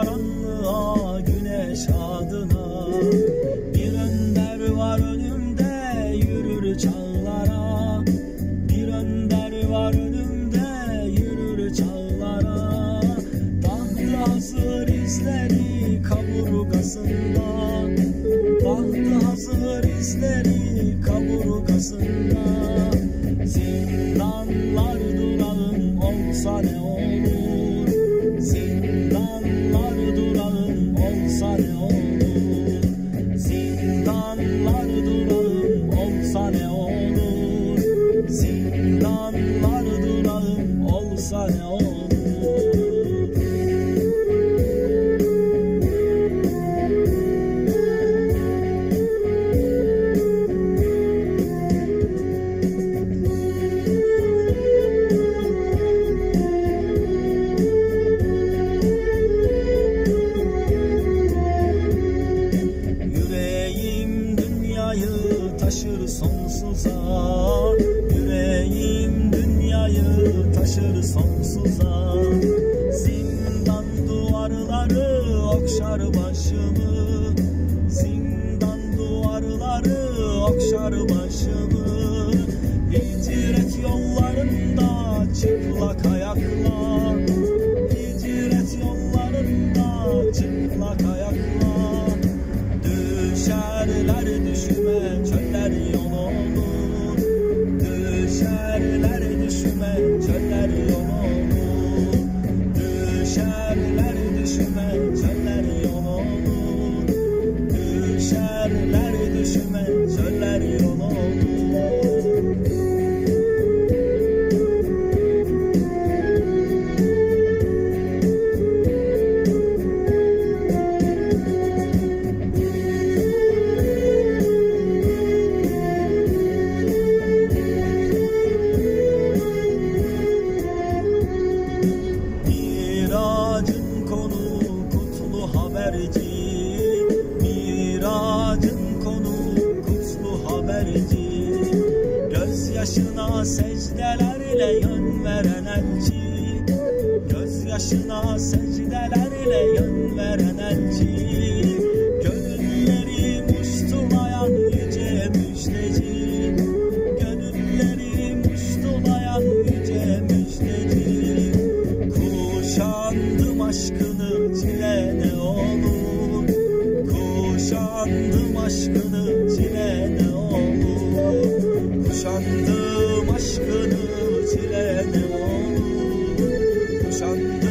karanlığa güneş adına. Bir önder var önümde yürür çağlara. Bir önder var önümde yürür çağlara. Tahtı hazır izleri kaburgasında. Tahtı hazır izleri kaburgasında. Zindanlar durağım olsa ne olur? Zindanlar durağım olsa ne olur? Zindanlar durağım olsa ne olur? Zindanlar durağım olsa ne olur? Taşır sonsuza, yüreğim dünyayı taşır sonsuza. Zindan duvarları okşar başımı, zindan duvarları okşar başımı. Hicret yollarında çıplak ayakla, hicret yollarında çıplak ayakla. Düşerler düşüme çöller yol olur. Düşerler düşüme çöller yol olur. Düşerler düşüme çöller yol olur. Düşerler düşüme çöller yol olur. Miracın konu kutlu haberci. Gözyaşına secdelerle yön veren elçi. Gözyaşına secdelerle yön veren elçi. Gönülleri muştulayan yüce müjdeci. Gönülleri muştulayan yüce müjdeci. Kuşandım aşkını çile ne olur? Kuşandım aşkını çile ne olur? Kuşandım aşkını çile ne olur? Kuşandım